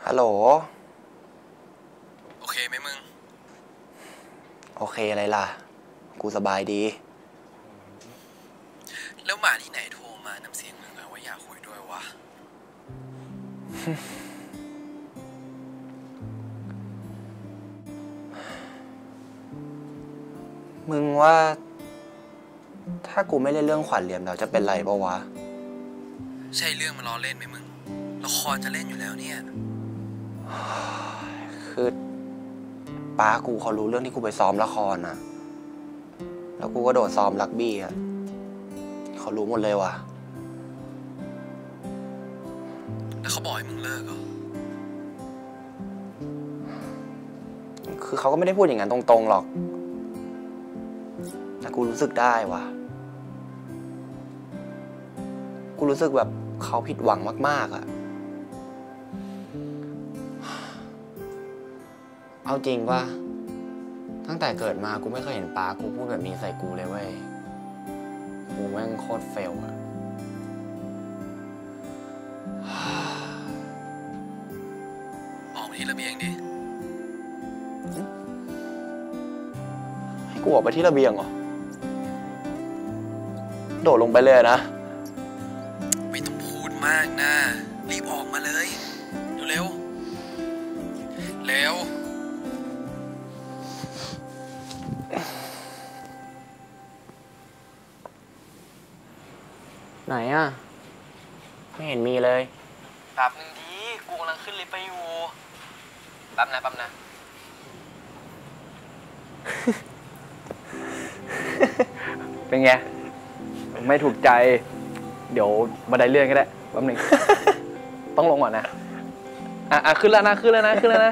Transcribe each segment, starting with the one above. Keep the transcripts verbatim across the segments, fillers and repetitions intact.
ฮัลโหลโอเคไหมมึงโอเคอะไรล่ะกูสบายดีแล้วหมาที่ไหนโทรมาน้ำเสียงมึงอะว่าอยากคุยด้วยวะมึงว่าถ้ากูไม่เล่นเรื่องขวัญเหลี่ยมเราจะเป็นไรปะวะใช่เรื่องมาล้อเล่นไหมมึงละครจะเล่นอยู่แล้วเนี่ยคือป้ากูเขารู้เรื่องที่กูไปซ้อมละครนะแล้วกูก็โดดซ้อมรักบี้อ่ะเขารู้หมดเลยว่ะแล้วเขาบอกให้มึงเลิกเหรอคือเขาก็ไม่ได้พูดอย่างนั้นตรงๆหรอกแต่กูรู้สึกได้ว่ะกูรู้สึกแบบเขาผิดหวังมากๆอ่ะเอาจริงป่ะตั้งแต่เกิดมากูไม่เคยเห็นป้ากูพูดแบบนี้ใส่กูเลยเว้ยกูแม่งโคตรเฟลอะออกมาที่ระเบียงดิให้กูออกไปที่ระเบียงเหรอโดดลงไปเลยนะไม่ต้องพูดมากนะรีบออกมาเลยเร็วเร็วไหนอ่ะไม่เห็นมีเลยแป๊บนึงดีกูกำลังขึ้นลิฟต์ไปอยู่แป๊บนะแป๊บนะเป็นไงไม่ถูกใจเดี๋ยวบันไดเลื่อนก็ได้แป๊บนึง ต้องลงก่อนนะอ่ะอ่ะขึ้นแล้วนะขึ้นแล้วนะขึ้นแล้วนะ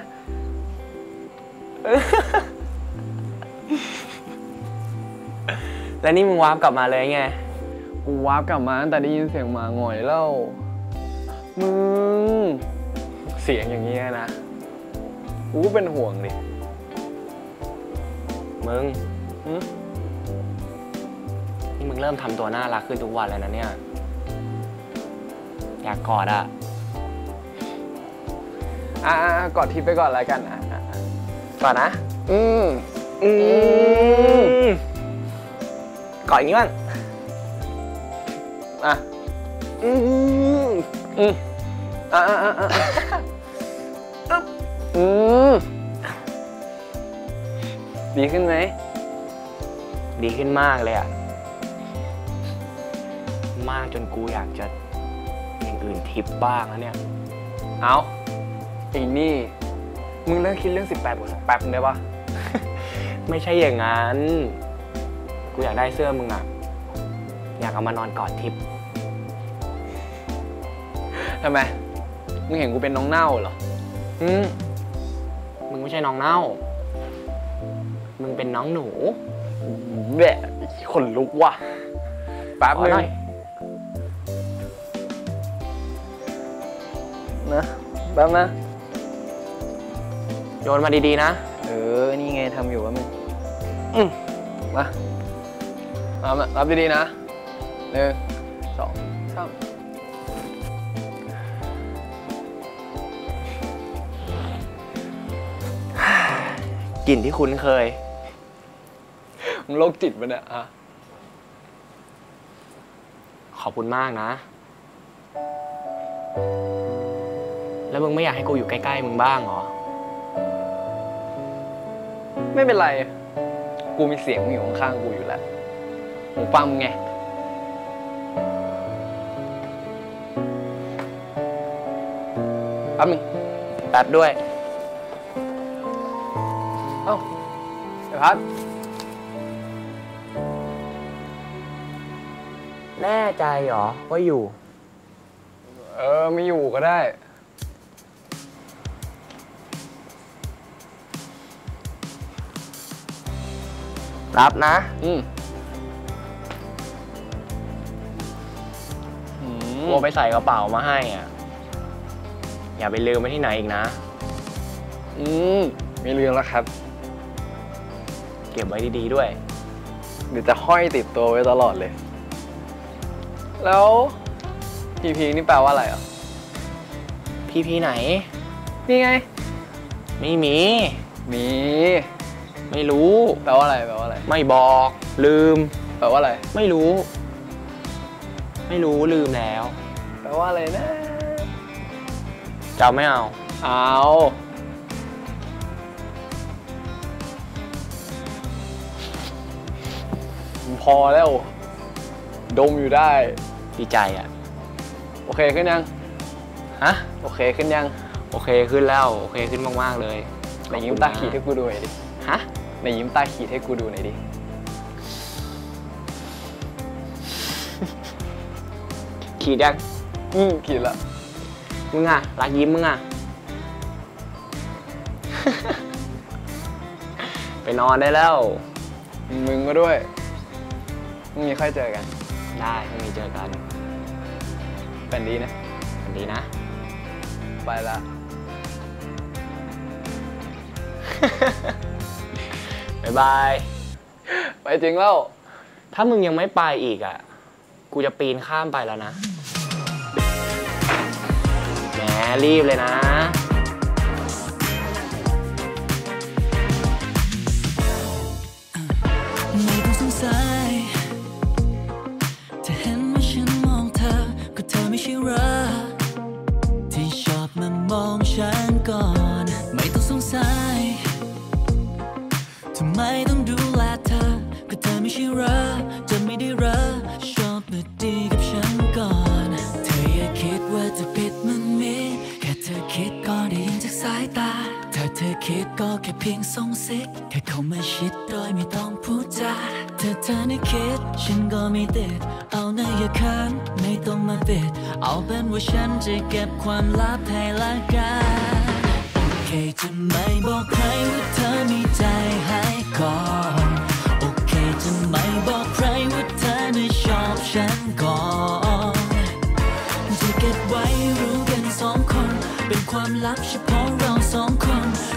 แล้วนี่มึงวาร์ปกลับมาเลยไงกูวาร์ปกลับมาตั้งแต่ได้ยินเสียงหมาหงอยแล้วมึงเสียงอย่างนี้นะกูก็เป็นห่วงดิมึงนี่มึงเริ่มทำตัวน่ารักขึ้นทุกวันแล้วนะเนี่ยอยากกอดอ่ะอ่ะกอดทิปไปก่อนแล้วกันอ่ะก่อนนะอืมอืมกอดอย่างนี้มันอ่ะอืมอืมอ่ะอ่ะอ่ะอ่ะอืมดีขึ้นไหมดีขึ้นมากเลยอ่ะมากจนกูอยากจะอย่างอื่นทิปบ้างแล้วเนี่ยเอาอีกนี่มึงเลิกคิดเรื่องสิบแปดบวกสักแป๊บนึงได้ปะไม่ใช่อย่างนั้นกูอยากได้เสื้อมึงอ่ะอยากเอามานอนกอดทิปทำไมมึงเห็นกูเป็นน้องเน่าเหรออืมมึงไม่ใช่น้องเน่ามึงเป็นน้องหนูแบะขนลุกว่ะแป๊บนึงนะแป๊บนะโยนมาดีๆนะเออนี่ไงทำอยู่วะมึงอืมมาเอามารับดีๆนะหนึ่งสองสามกลิ่นที่คุ้นเคยมึงโรคจิตปะเนี่ยอะขอบคุณมากนะแล้วมึงไม่อยากให้กูอยู่ใกล้ๆมึงบ้างเหรอไม่เป็นไรกูมีเสียงมึงอยู่ข้างๆกูอยู่แล้วหูฟังมึงไงแป๊บนึงแป๊บด้วยเอ้าไอ้พัดแน่ใจเหรอว่าอยู่เออไม่อยู่ก็ได้รับนะอืมกูไปใส่กระเป๋ามาให้อ่ะอย่าไปลืมไปที่ไหนอีกนะอืมไม่ลืมแล้วครับเก็บไว้ดีๆด้วยเดี๋ยวจะห้อยติดตัวไว้ตลอดเลยแล้วพีพีนี่แปลว่าอะไรอ่ะพีพีไหนนี่ไงไม่มีมีไม่รู้แปลว่าอะไรแปลว่าอะไรไม่บอกลืมแปลว่าอะไรไม่รู้ ไม่รู้ลืมแล้วแปลว่าอะไรนะจะเอาไม่เอาเอาพอแล้ว ดมอยู่ได้ดีใจอ่ะโอเคขึ้นยังฮะโอเคขึ้นยังโอเคขึ้นแล้วโอเคขึ้นมากๆเลยไหนยิ้มตาขีดให้กูดูหน่อยดิฮะไหนยิ้มตาขีดให้กูดูหน่อยดิขีดยังอืมขีดละมึงอ่ะรักยิ้มมึงอ่ะ ไปนอนได้แล้วมึงก็ด้วยมึงมีค่อยเจอกันได้ไม่มีเจอกันเป็นดีนะสวัสดีนะไปละบ๊ายบายไปจริงแล้วถ้ามึงยังไม่ไปอีกอ่ะ กูจะปีนข้ามไปแล้วนะ แหมรีบเลยนะไม่ต้องสงสัยถ้าเห็นว่าฉันมองเธอก็เธอไม่ใช่เหรอที่ชอบมามองฉันก่อนไม่ต้องสงสัยทำไมต้องดูแลเธอก็เธอไม่ใช่เหรอจะไม่ได้เหรอชอบมาดีกับฉันก่อนเธออย่าคิดว่าจะผิดมันมีแค่เธอคิดก็ได้ยินจากสายตาถ้าเธอคิดก็แค่เพียงส่งสิกแค่เข้ามาชิดโดยไม่ต้องพูดจาถ้าเธอไม่คิดฉันก็ไม่ติดเอาหน้าอย่าคันไม่ต้องมาปิดเอาเป็นว่าฉันจะเก็บความลับให้ละกันโอเคจะไม่บอกใครว่าเธอมีใจให้ก่อนโอเคจะไม่บอกใครว่าเธอน่ะชอบฉันก่อนจะเก็บไว้รู้กันสองคนเป็นความลับเฉพาะเราสองคน